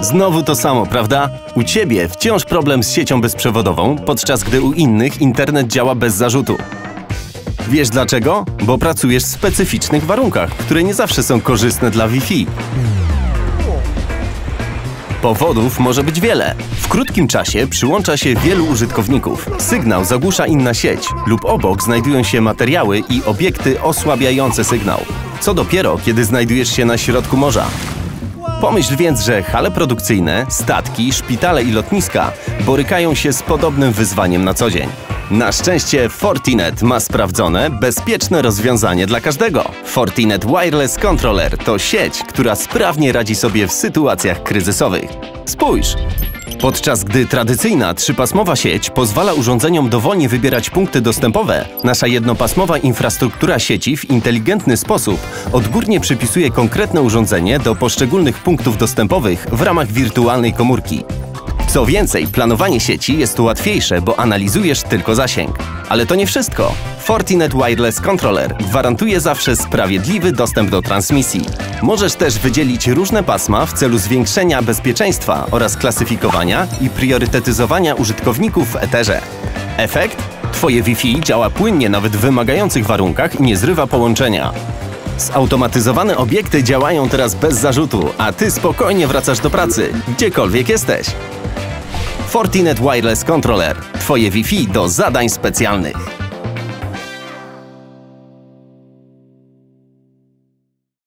Znowu to samo, prawda? U Ciebie wciąż problem z siecią bezprzewodową, podczas gdy u innych internet działa bez zarzutu. Wiesz dlaczego? Bo pracujesz w specyficznych warunkach, które nie zawsze są korzystne dla Wi-Fi. Powodów może być wiele. W krótkim czasie przyłącza się wielu użytkowników. Sygnał zagłusza inna sieć lub obok znajdują się materiały i obiekty osłabiające sygnał. Co dopiero, kiedy znajdujesz się na środku morza. Pomyśl więc, że hale produkcyjne, statki, szpitale i lotniska borykają się z podobnym wyzwaniem na co dzień. Na szczęście Fortinet ma sprawdzone, bezpieczne rozwiązanie dla każdego. Fortinet Wireless Controller to sieć, która sprawnie radzi sobie w sytuacjach kryzysowych. Spójrz! Podczas gdy tradycyjna trzypasmowa sieć pozwala urządzeniom dowolnie wybierać punkty dostępowe, nasza jednopasmowa infrastruktura sieci w inteligentny sposób odgórnie przypisuje konkretne urządzenie do poszczególnych punktów dostępowych w ramach wirtualnej komórki. Co więcej, planowanie sieci jest łatwiejsze, bo analizujesz tylko zasięg. Ale to nie wszystko. Fortinet Wireless Controller gwarantuje zawsze sprawiedliwy dostęp do transmisji. Możesz też wydzielić różne pasma w celu zwiększenia bezpieczeństwa oraz klasyfikowania i priorytetyzowania użytkowników w eterze. Efekt? Twoje Wi-Fi działa płynnie nawet w wymagających warunkach i nie zrywa połączenia. Zautomatyzowane obiekty działają teraz bez zarzutu, a Ty spokojnie wracasz do pracy, gdziekolwiek jesteś. Fortinet Wireless Controller. Twoje Wi-Fi do zadań specjalnych.